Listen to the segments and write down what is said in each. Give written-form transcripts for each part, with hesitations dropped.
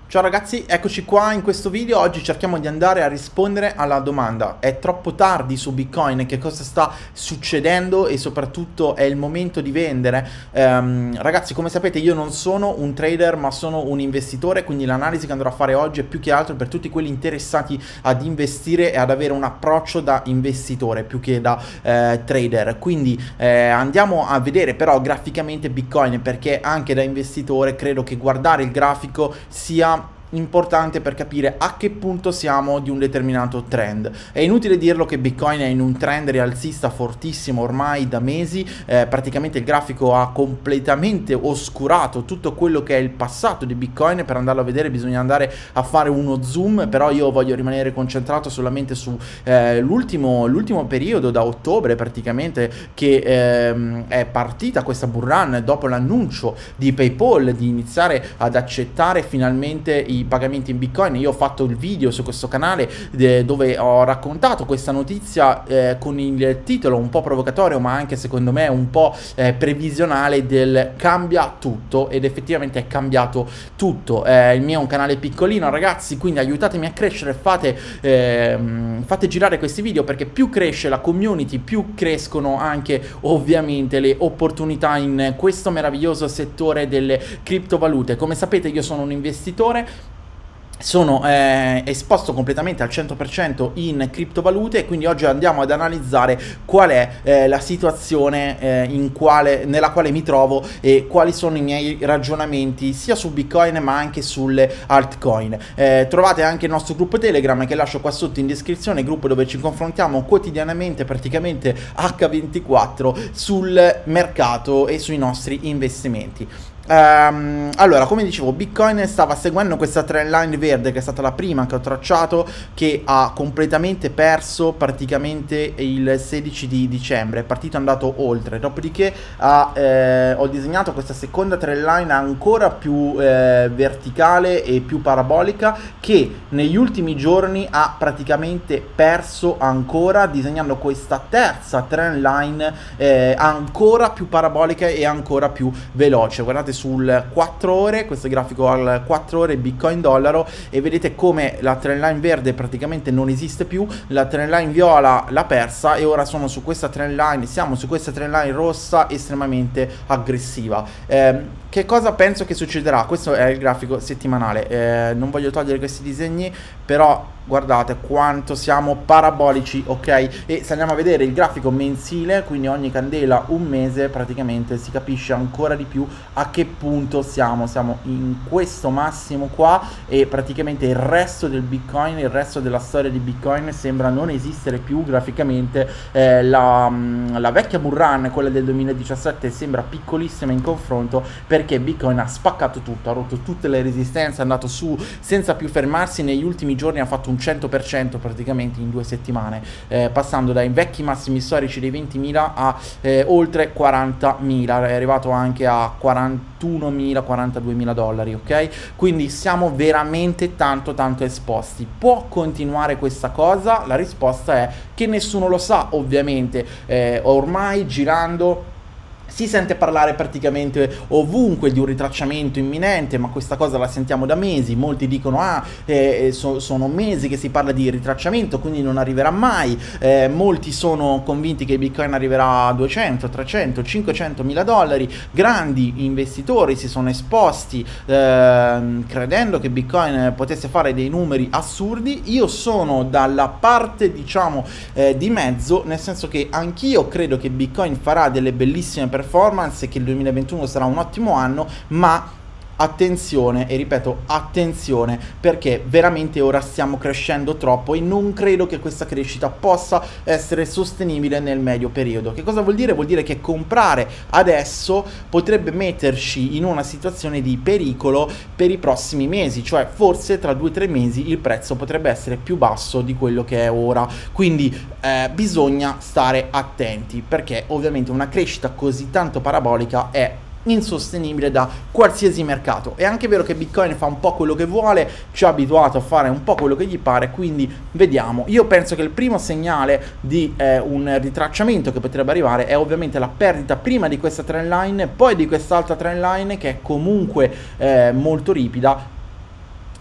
Ciao ragazzi, eccoci qua in questo video. Oggi cerchiamo di andare a rispondere alla domanda: è troppo tardi su Bitcoin? Che cosa sta succedendo e soprattutto è il momento di vendere? Ragazzi, come sapete io non sono un trader ma sono un investitore, quindi l'analisi che andrò a fare oggi è più che altro per tutti quelli interessati ad investire e ad avere un approccio da investitore più che da trader. Quindi andiamo a vedere però graficamente Bitcoin, perché anche da investitore credo che guardare il grafico sia importante per capire a che punto siamo di un determinato trend. È inutile dirlo che Bitcoin è in un trend rialzista fortissimo ormai da mesi. Praticamente il grafico ha completamente oscurato tutto quello che è il passato di Bitcoin. Per andarlo a vedere bisogna andare a fare uno zoom, però io voglio rimanere concentrato solamente su l'ultimo periodo, da ottobre praticamente, che è partita questa bull run dopo l'annuncio di PayPal di iniziare ad accettare finalmente i pagamenti in Bitcoin. Io ho fatto il video su questo canale dove ho raccontato questa notizia con il titolo un po' provocatorio ma anche secondo me un po' previsionale del cambia tutto, ed effettivamente è cambiato tutto. Il mio è un canale piccolino ragazzi, quindi aiutatemi a crescere, fate girare questi video, perché più cresce la community più crescono anche ovviamente le opportunità in questo meraviglioso settore delle criptovalute. Come sapete io sono un investitore, sono esposto completamente al 100% in criptovalute, e quindi oggi andiamo ad analizzare qual è la situazione nella quale mi trovo e quali sono i miei ragionamenti sia su Bitcoin ma anche sulle altcoin. Trovate anche il nostro gruppo Telegram che lascio qua sotto in descrizione, gruppo dove ci confrontiamo quotidianamente, praticamente H24, sul mercato e sui nostri investimenti. Allora, come dicevo, Bitcoin stava seguendo questa trendline verde che è stata la prima che ho tracciato, che ha completamente perso praticamente il 16 di dicembre, è partito, è andato oltre, dopodiché ho disegnato questa seconda trendline ancora più verticale e più parabolica, che negli ultimi giorni ha praticamente perso ancora, disegnando questa terza trendline ancora più parabolica e ancora più veloce. Guardate sul 4 ore, questo grafico al 4 ore Bitcoin dollaro, e vedete come la trendline verde praticamente non esiste più, la trendline viola l'ha persa e ora sono su questa trendline, siamo su questa trendline rossa estremamente aggressiva. Che cosa penso che succederà? Questo è il grafico settimanale, non voglio togliere questi disegni, però guardate quanto siamo parabolici, ok? E se andiamo a vedere il grafico mensile, quindi ogni candela un mese, praticamente si capisce ancora di più a che punto siamo in questo massimo qua, e praticamente il resto del Bitcoin, il resto della storia di Bitcoin sembra non esistere più graficamente. La vecchia bull run, quella del 2017, sembra piccolissima in confronto, perché Bitcoin ha spaccato tutto, ha rotto tutte le resistenze, è andato su senza più fermarsi. Negli ultimi giorni ha fatto un 100% praticamente in 2 settimane, passando dai vecchi massimi storici dei 20.000 a oltre 40.000, è arrivato anche a 41.000, 42.000 dollari, ok? Quindi siamo veramente tanto esposti. Può continuare questa cosa? La risposta è che nessuno lo sa, ovviamente. Ormai girando si sente parlare praticamente ovunque di un ritracciamento imminente, ma questa cosa la sentiamo da mesi. Molti dicono sono mesi che si parla di ritracciamento, quindi non arriverà mai. Molti sono convinti che Bitcoin arriverà a 200, 300, 500 mila dollari. Grandi investitori si sono esposti credendo che Bitcoin potesse fare dei numeri assurdi. Io sono dalla parte, diciamo, di mezzo, nel senso che anch'io credo che Bitcoin farà delle bellissime performance e che il 2021 sarà un ottimo anno, ma attenzione, e ripeto attenzione, perché veramente ora stiamo crescendo troppo e non credo che questa crescita possa essere sostenibile nel medio periodo. Che cosa vuol dire? Vuol dire che comprare adesso potrebbe metterci in una situazione di pericolo per i prossimi mesi, cioè forse tra 2 o 3 mesi il prezzo potrebbe essere più basso di quello che è ora. Quindi bisogna stare attenti, perché ovviamente una crescita così tanto parabolica è insostenibile da qualsiasi mercato. È anche vero che Bitcoin fa un po' quello che vuole, ci ha abituato a fare un po' quello che gli pare, quindi vediamo. Io penso che il primo segnale di un ritracciamento che potrebbe arrivare è ovviamente la perdita prima di questa trendline, poi di quest'altra trendline che è comunque molto ripida,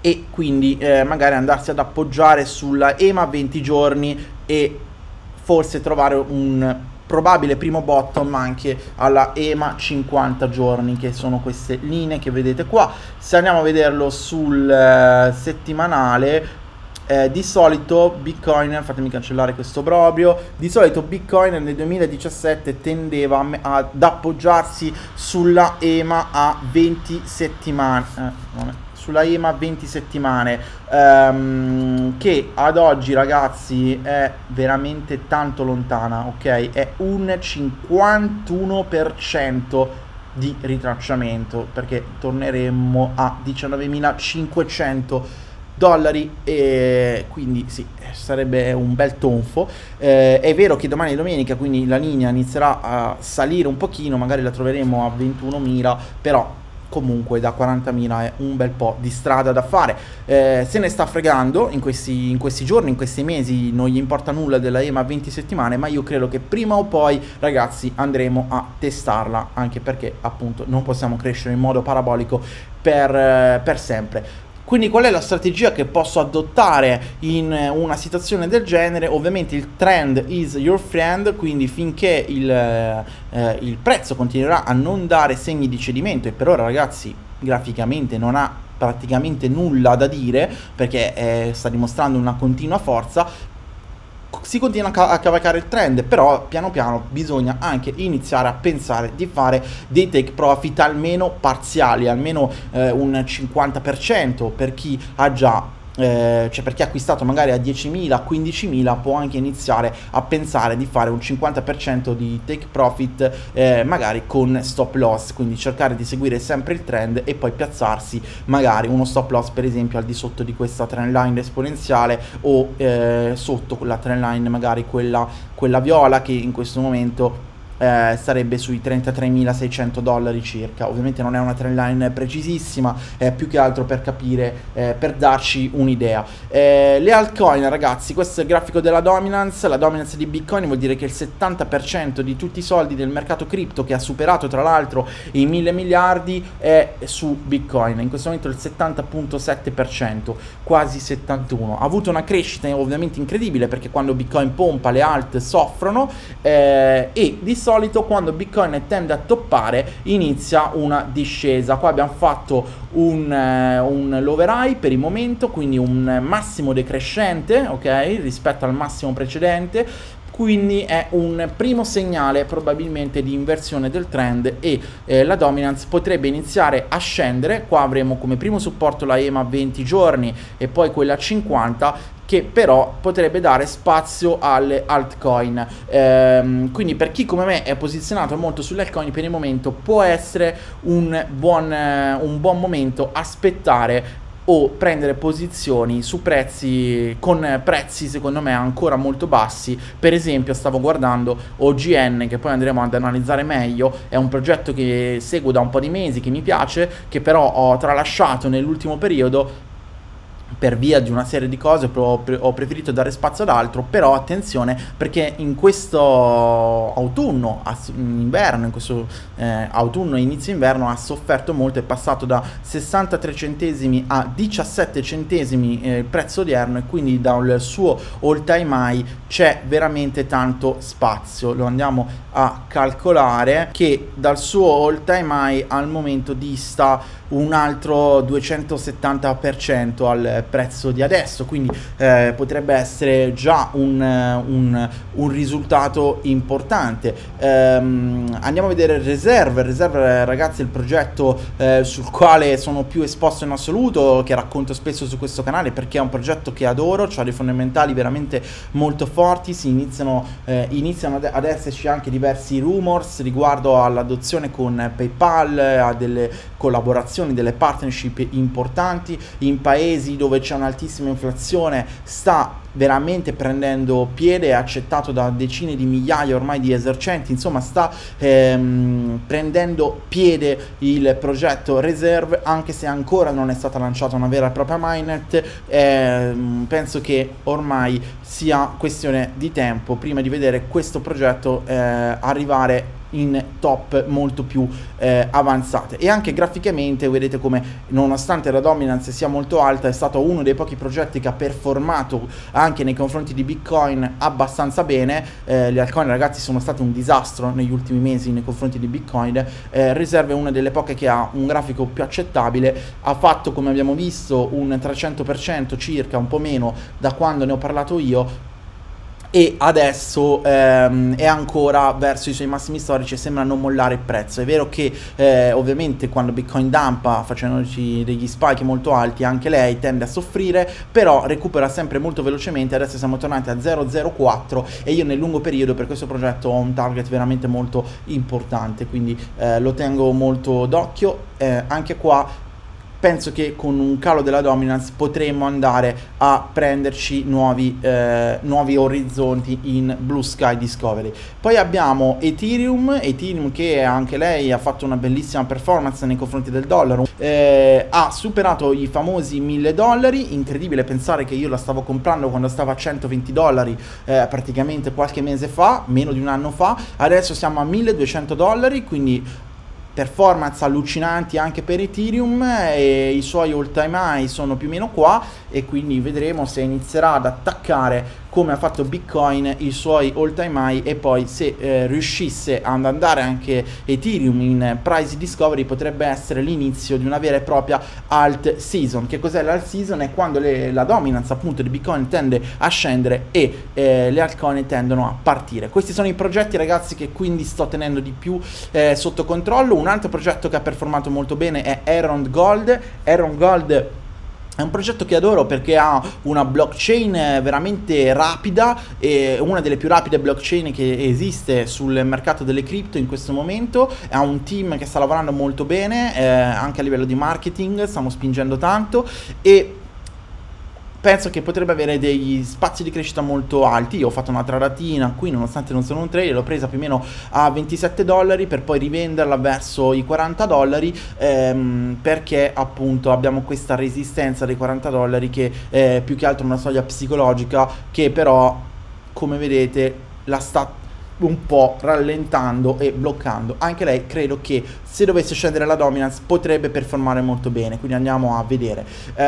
e quindi magari andarsi ad appoggiare sulla EMA 20 giorni e forse trovare un probabile primo bottom anche alla EMA 50 giorni, che sono queste linee che vedete qua. Se andiamo a vederlo sul settimanale, di solito Bitcoin, fatemi cancellare questo proprio, di solito Bitcoin nel 2017 tendeva ad appoggiarsi sulla EMA a 20 settimane, sulla EMA 20 settimane, che ad oggi, ragazzi, è veramente tanto lontana, ok? È un 51% di ritracciamento, perché torneremmo a 19.500 dollari, e quindi sì, sarebbe un bel tonfo. È vero che domani è domenica, quindi la linea inizierà a salire un pochino, magari la troveremo a 21.000, però comunque da 40.000 è un bel po' di strada da fare. Se ne sta fregando in questi giorni, in questi mesi, non gli importa nulla della EMA 20 settimane, ma io credo che prima o poi, ragazzi, andremo a testarla, anche perché appunto non possiamo crescere in modo parabolico per sempre. Quindi qual è la strategia che posso adottare in una situazione del genere? Ovviamente il trend is your friend, quindi finché il prezzo continuerà a non dare segni di cedimento, e per ora, ragazzi, graficamente non ha praticamente nulla da dire, perché sta dimostrando una continua forza, si continua a cavalcare il trend, però piano piano bisogna anche iniziare a pensare di fare dei take profit almeno parziali, almeno un 50% per chi ha già cioè per chi ha acquistato magari a 10.000, 15.000, può anche iniziare a pensare di fare un 50% di take profit, magari con stop loss, quindi cercare di seguire sempre il trend e poi piazzarsi magari uno stop loss per esempio al di sotto di questa trend line esponenziale, o sotto la trend line magari quella viola, che in questo momento sarebbe sui 33.600 dollari circa. Ovviamente non è una trend line precisissima, è più che altro per capire, per darci un'idea. Le altcoin, ragazzi, questo è il grafico della dominance. La dominance di Bitcoin vuol dire che il 70% di tutti i soldi del mercato cripto, che ha superato tra l'altro i 1.000 miliardi, è su Bitcoin. In questo momento il 70.7%, quasi 71%. Ha avuto una crescita ovviamente incredibile, perché quando Bitcoin pompa le alt soffrono, e di solito quando Bitcoin tende a toppare inizia una discesa. Qua abbiamo fatto un lower high per il momento, quindi un massimo decrescente, ok, rispetto al massimo precedente, quindi è un primo segnale probabilmente di inversione del trend, e la dominance potrebbe iniziare a scendere. Qua avremo come primo supporto la EMA 20 giorni e poi quella 50, che però potrebbe dare spazio alle altcoin. Quindi per chi come me è posizionato molto sulle altcoin, per il momento può essere un buon momento aspettare o prendere posizioni su prezzi, con prezzi secondo me ancora molto bassi. Per esempio stavo guardando OGN, che poi andremo ad analizzare meglio, è un progetto che seguo da un po' di mesi, che mi piace, che però ho tralasciato nell'ultimo periodo per via di una serie di cose. Ho preferito dare spazio ad altro. Però attenzione, perché in questo autunno, inverno, in questo autunno e inizio inverno ha sofferto molto, è passato da 63 centesimi a 17 centesimi il prezzo odierno, e quindi dal suo all time high c'è veramente tanto spazio. Lo andiamo a calcolare, che dal suo all time high al momento dista un altro 270% al prezzo di adesso, quindi potrebbe essere già un risultato importante. Andiamo a vedere il Reserve, ragazzi, è il progetto sul quale sono più esposto in assoluto, che racconto spesso su questo canale, perché è un progetto che adoro, ha dei fondamentali veramente molto forti. iniziano ad esserci anche diversi rumors riguardo all'adozione con PayPal, a delle collaborazioni, delle partnership importanti in paesi dove c'è un'altissima inflazione. Sta veramente prendendo piede, è accettato da decine di migliaia ormai di esercenti. Insomma, sta prendendo piede il progetto Reserve, anche se ancora non è stata lanciata una vera e propria mainnet. Penso che ormai sia questione di tempo prima di vedere questo progetto arrivare in top molto più avanzate. E anche graficamente vedete come, nonostante la dominance sia molto alta, è stato uno dei pochi progetti che ha performato anche nei confronti di Bitcoin abbastanza bene. Le altcoin, ragazzi, sono state un disastro negli ultimi mesi nei confronti di Bitcoin. Reserve è una delle poche che ha un grafico più accettabile, ha fatto, come abbiamo visto, un 300% circa, un po' meno da quando ne ho parlato io, e adesso è ancora verso i suoi massimi storici e sembra non mollare il prezzo. È vero che ovviamente quando Bitcoin dumpa facendoci degli spike molto alti, anche lei tende a soffrire, però recupera sempre molto velocemente. Adesso siamo tornati a 0,04 e io nel lungo periodo per questo progetto ho un target veramente molto importante, quindi lo tengo molto d'occhio. Anche qua penso che con un calo della dominance potremmo andare a prenderci nuovi orizzonti in Blue Sky Discovery. Poi abbiamo Ethereum che anche lei ha fatto una bellissima performance nei confronti del dollaro, ha superato i famosi $1000. Incredibile pensare che io la stavo comprando quando stava a $120 praticamente qualche mese fa, meno di un anno fa. Adesso siamo a $1200, quindi performance allucinanti anche per Ethereum, e i suoi all time high sono più o meno qua, e quindi vedremo se inizierà ad attaccare, come ha fatto Bitcoin, i suoi all time high, e poi se riuscisse ad andare anche Ethereum in price discovery potrebbe essere l'inizio di una vera e propria alt season. Che cos'è l'alt season? È quando la dominance appunto di Bitcoin tende a scendere e le altcoin tendono a partire. Questi sono i progetti, ragazzi, che quindi sto tenendo di più sotto controllo. Un altro progetto che ha performato molto bene è Heron Gold. Heron Gold è un progetto che adoro perché ha una blockchain veramente rapida, e una delle più rapide blockchain che esiste sul mercato delle cripto in questo momento. Ha un team che sta lavorando molto bene, anche a livello di marketing stanno spingendo tanto, e penso che potrebbe avere degli spazi di crescita molto alti. Io ho fatto una tradatina qui, nonostante non sono un trader, l'ho presa più o meno a $27 per poi rivenderla verso i $40, perché appunto abbiamo questa resistenza dei $40 che è più che altro una soglia psicologica, che però, come vedete, la sta un po' rallentando e bloccando. Anche lei credo che se dovesse scendere la dominance potrebbe performare molto bene, quindi andiamo a vedere.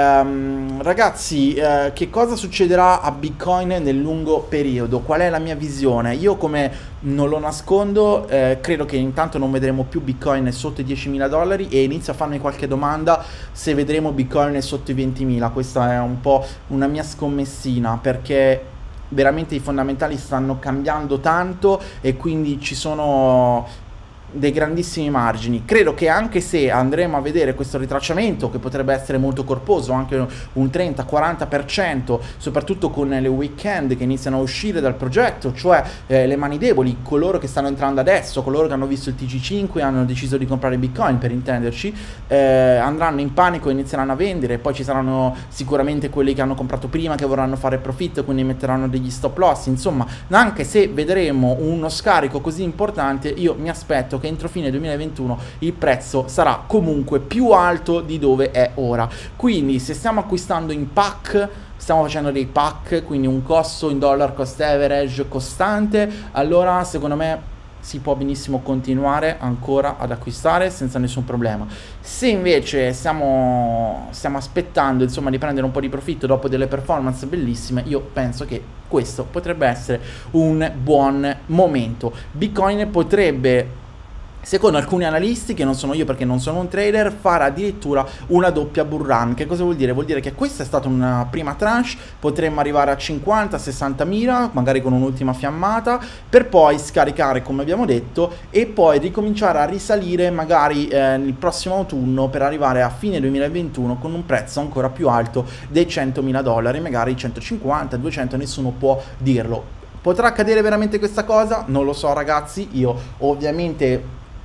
Ragazzi, che cosa succederà a Bitcoin nel lungo periodo? Qual è la mia visione? Io, come non lo nascondo, credo che intanto non vedremo più Bitcoin sotto i $10.000, e inizio a farmi qualche domanda se vedremo Bitcoin sotto i 20.000. Questa è un po' una mia scommessina, perché veramente i fondamentali stanno cambiando tanto e quindi ci sono dei grandissimi margini. Credo che anche se andremo a vedere questo ritracciamento, che potrebbe essere molto corposo, anche un 30-40%, soprattutto con le weekend che iniziano a uscire dal progetto, cioè le mani deboli, coloro che stanno entrando adesso, coloro che hanno visto il TG5 e hanno deciso di comprare Bitcoin, per intenderci, andranno in panico e inizieranno a vendere. Poi ci saranno sicuramente quelli che hanno comprato prima, che vorranno fare profitto, quindi metteranno degli stop loss. Insomma, anche se vedremo uno scarico così importante, io mi aspetto che entro fine 2021 il prezzo sarà comunque più alto di dove è ora. Quindi se stiamo acquistando in pack, stiamo facendo dei pack, quindi un costo in dollar cost average costante, allora secondo me si può benissimo continuare ancora ad acquistare senza nessun problema. Se invece stiamo aspettando, insomma, di prendere un po' di profitto dopo delle performance bellissime, io penso che questo potrebbe essere un buon momento. Bitcoin potrebbe, secondo alcuni analisti, che non sono io perché non sono un trader, fare addirittura una doppia bull run. Che cosa vuol dire? Vuol dire che questa è stata una prima tranche, potremmo arrivare a 50-60 mila, magari con un'ultima fiammata, per poi scaricare, come abbiamo detto, e poi ricominciare a risalire magari nel prossimo autunno, per arrivare a fine 2021 con un prezzo ancora più alto dei $100.000, magari 150, 200, nessuno può dirlo. Potrà accadere veramente questa cosa? Non lo so, ragazzi. Io ovviamente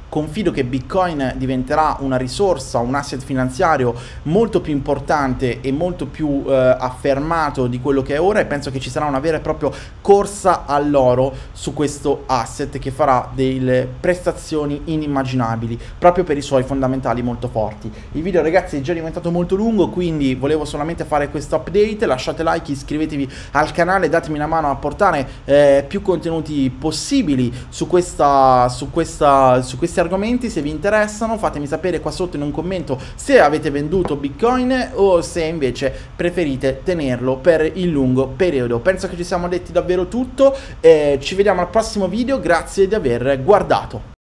confido che Bitcoin diventerà una risorsa, un asset finanziario molto più importante e molto più affermato di quello che è ora, e penso che ci sarà una vera e propria corsa all'oro su questo asset che farà delle prestazioni inimmaginabili proprio per i suoi fondamentali molto forti. Il video, ragazzi, è già diventato molto lungo, quindi volevo solamente fare questo update. Lasciate like, iscrivetevi al canale, datemi una mano a portare più contenuti possibili su questi argomenti. Se vi interessano, fatemi sapere qua sotto in un commento se avete venduto Bitcoin o se invece preferite tenerlo per il lungo periodo. Penso che ci siamo detti davvero tutto, ci vediamo al prossimo video, grazie di aver guardato.